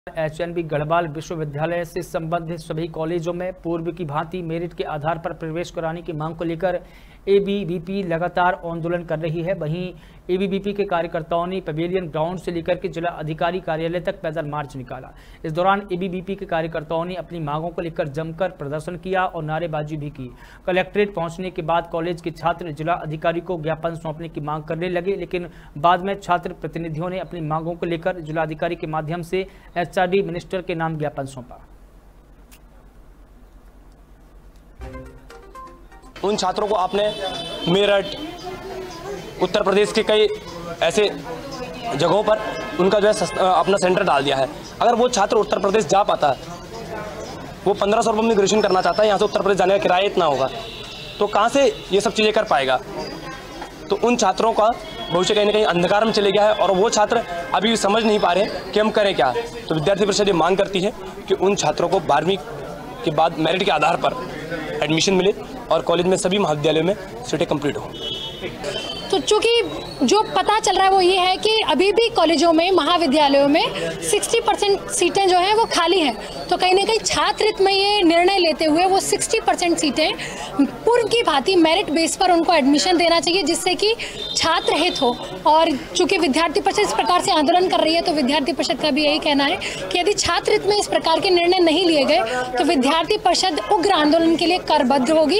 HNB Garhwal विश्वविद्यालय से संबंधित सभी कॉलेजों में पूर्व की भांति मेरिट के आधार पर प्रवेश कराने की मांग को लेकर एबीवीपी लगातार आंदोलन कर रही है। वहीं एबीवीपी के कार्यकर्ताओं ने पवेलियन ग्राउंड से लेकर के जिला अधिकारी कार्यालय तक पैदल मार्च निकाला। इस दौरान एबीवीपी के कार्यकर्ताओं ने अपनी मांगों को लेकर जमकर प्रदर्शन किया और नारेबाजी भी की। कलेक्ट्रेट पहुंचने के बाद कॉलेज के छात्र जिला अधिकारी को ज्ञापन सौंपने की मांग करने लगे, लेकिन बाद में छात्र प्रतिनिधियों ने अपनी मांगों को लेकर जिलाधिकारी के माध्यम से एचआरडी मिनिस्टर के नाम ज्ञापन सौंपा। उन छात्रों को आपने मेरठ, उत्तर प्रदेश के कई ऐसे जगहों पर उनका जो है अपना सेंटर डाल दिया है। अगर वो छात्र उत्तर प्रदेश जा पाता है, वो 1500 रुपये में ग्रेजुएशन करना चाहता है, यहाँ से उत्तर प्रदेश जाने का किराया इतना होगा, तो कहाँ से ये सब चीज़ें कर पाएगा। तो उन छात्रों का भविष्य कहीं ना कहीं अंधकार में चले गया है और वो छात्र अभी समझ नहीं पा रहे कि हम करें क्या। तो विद्यार्थी परिषद ये मांग करती है कि उन छात्रों को 12वीं के बाद मेरिट के आधार पर एडमिशन मिले और कॉलेज में सभी महाविद्यालयों में सीटें कंप्लीट हो। तो चूँकि जो पता चल रहा है वो ये है कि अभी भी कॉलेजों में, महाविद्यालयों में 60% सीटें जो हैं वो खाली हैं। तो कहीं ना कहीं छात्र हित में ये निर्णय लेते हुए वो 60% सीटें पूर्व की भांति मेरिट बेस पर उनको एडमिशन देना चाहिए, जिससे कि छात्र हित हो। और चूँकि विद्यार्थी परिषद इस प्रकार से आंदोलन कर रही है, तो विद्यार्थी परिषद का भी यही कहना है कि यदि छात्र हित में इस प्रकार के निर्णय नहीं लिए गए तो विद्यार्थी परिषद उग्र आंदोलन के लिए करबद्ध होगी।